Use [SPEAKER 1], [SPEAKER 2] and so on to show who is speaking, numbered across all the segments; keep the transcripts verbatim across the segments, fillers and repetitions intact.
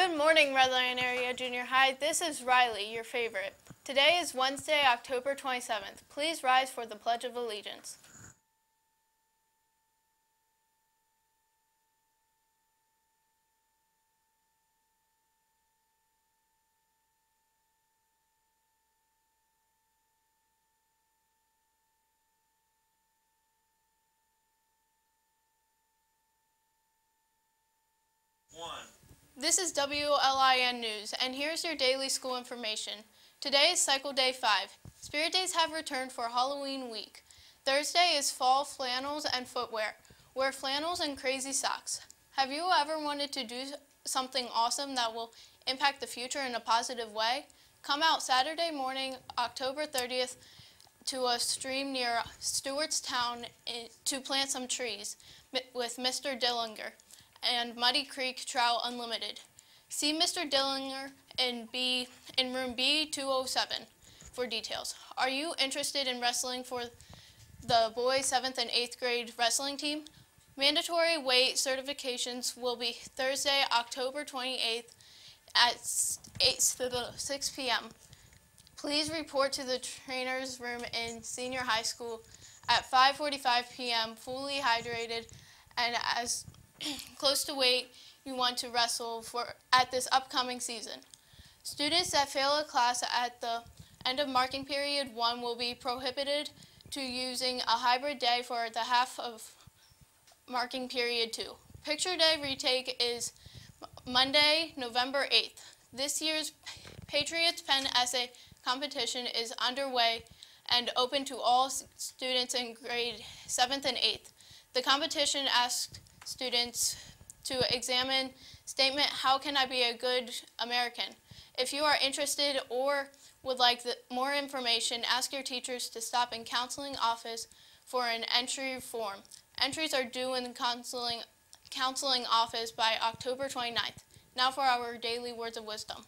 [SPEAKER 1] Good morning, WLIN Area Junior High. This is Riley, your favorite. Today is Wednesday, October twenty-seventh. Please rise for the Pledge of Allegiance.
[SPEAKER 2] One.
[SPEAKER 1] This is W L I N News, and here's your daily school information. Today is Cycle Day five. Spirit Days have returned for Halloween week. Thursday is Fall Flannels and Footwear. Wear flannels and crazy socks. Have you ever wanted to do something awesome that will impact the future in a positive way? Come out Saturday morning, October thirtieth, to a stream near Stewartstown to plant some trees with Mister Dillinger and Muddy Creek Trout Unlimited. See Mister Dillinger in B in room B two oh seven for details. Are you interested in wrestling for the boys seventh and eighth grade wrestling team? Mandatory weight certifications will be Thursday, October twenty-eighth at six p m Please report to the trainer's room in senior high school at five forty-five p m fully hydrated and as close to weight you want to wrestle for at this upcoming season. Students that fail a class at the end of marking period one will be prohibited to using a hybrid day for the half of marking period two. Picture Day retake is Monday, November eighth. This year's Patriots Pen Essay competition is underway and open to all students in grade seventh and eighth. The competition asks students to examine statement, "How can I be a good American?" If you are interested or would like the, more information, ask your teachers to stop in counseling office for an entry form. Entries are due in the counseling, counseling office by October twenty-ninth. Now for our daily words of wisdom.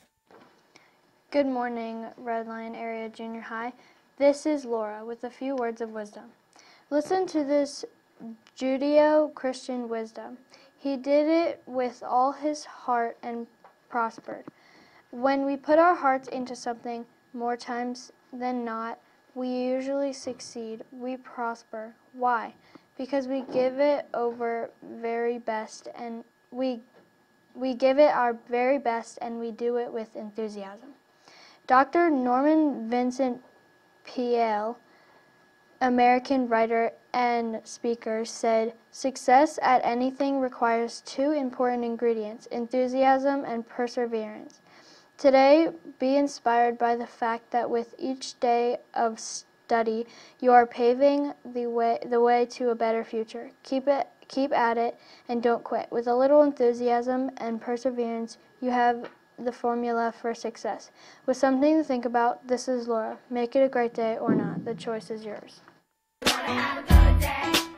[SPEAKER 3] Good morning, WLIN Area Junior High. This is Laura with a few words of wisdom. Listen to this Judeo-Christian wisdom. He did it with all his heart and prospered. When we put our hearts into something, more times than not, we usually succeed. We prosper. Why? Because we give it over very best and we we give it our very best and we do it with enthusiasm. Doctor Norman Vincent Peale, American writer and speaker, said, "Success at anything requires two important ingredients, enthusiasm and perseverance." Today, be inspired by the fact that with each day of study, you are paving the way, the way to a better future. Keep it, keep at it, and don't quit. With a little enthusiasm and perseverance, you have the formula for success. With something to think about, this is Laura. Make it a great day or not. The choice is yours.
[SPEAKER 4] Have a good day.